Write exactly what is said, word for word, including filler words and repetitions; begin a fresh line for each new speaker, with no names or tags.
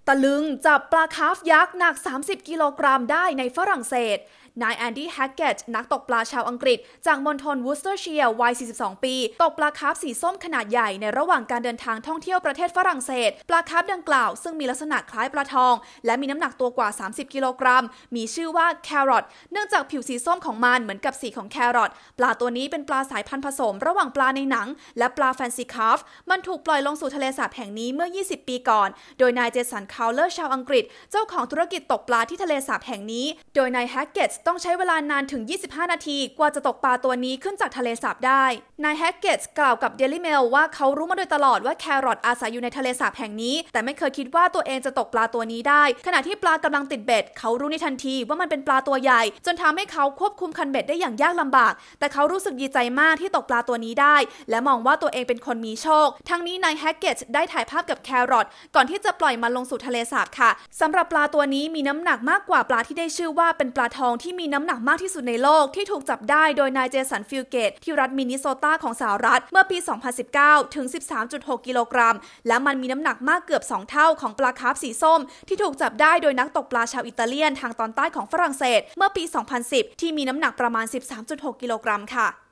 ตะลึงจับปลาคาร์ฟยักษ์หนักสามสิบกิโลกรัมได้ในฝรั่งเศสนายแอนดี้แฮกเกตนักตกปลาชาวอังกฤษจากมณฑลวูสเตอร์เชียร์วัยสี่สิบสองปีตกปลาคาร์ฟสีส้มขนาดใหญ่ในระหว่างการเดินทางท่องเที่ยวประเทศฝรั่งเศสปลาคาร์ฟดังกล่าวซึ่งมีลักษณะคล้ายปลาทองและมีน้ำหนักตัวกว่าสามสิบกิโลกรัมมีชื่อว่าแครอทเนื่องจากผิวสีส้มของมันเหมือนกับสีของแครอทปลาตัวนี้เป็นปลาสายพันธุ์ผสมระหว่างปลาในหนังและปลาแฟนซีคาร์ฟมันถูกปล่อยลงสู่ทะเลสาบแห่งนี้เมื่อยี่สิบปีก่อนโดยนายเจสันคาวเลอร์ชาวอังกฤษเจ้าของธุรกิจตกปลาที่ทะเลสาบแห่งนี้โดยนายแฮกเกตต้องใช้เวลานานถึงยี่สิบห้านาทีกว่าจะตกปลาตัวนี้ขึ้นจากทะเลสาบได้นายแฮกเกตกล่าวกับ Daily Mail ว่าเขารู้มาโดยตลอดว่าแครอทอาศัยอยู่ในทะเลสาบแห่งนี้แต่ไม่เคยคิดว่าตัวเองจะตกปลาตัวนี้ได้ขณะที่ปลากำลังติดเบ็ดเขารู้ในทันทีว่ามันเป็นปลาตัวใหญ่จนทำให้เขาควบคุมคันเบ็ดได้อย่างยากลำบากแต่เขารู้สึกดีใจมากที่ตกปลาตัวนี้ได้และมองว่าตัวเองเป็นคนมีโชคทั้งนี้นายแฮกเกตได้ถ่ายภาพกับแครอทก่อนที่จะปล่อยมันลงสู่ทะเลสาบค่ะสำหรับปลาตัวนี้มีน้ำหนักมากกว่าปลาที่ได้ชื่อว่าเป็นปลาทองที่มีน้ำหนักมากที่สุดในโลกที่ถูกจับได้โดยนายเจสันฟิลเกตที่รัฐมินนิโซตาของสหรัฐเมื่อปี สองพันสิบเก้า ถึง สิบสามจุดหก กิโลกรัมและมันมีน้ำหนักมากเกือบสองเท่าของปลาคาร์ฟสีส้มที่ถูกจับได้โดยนักตกปลาชาวอิตาเลียนทางตอนใต้ของฝรั่งเศสเมื่อปี สองพันสิบ ที่มีน้ำหนักประมาณ สิบสามจุดหก กิโลกรัมค่ะ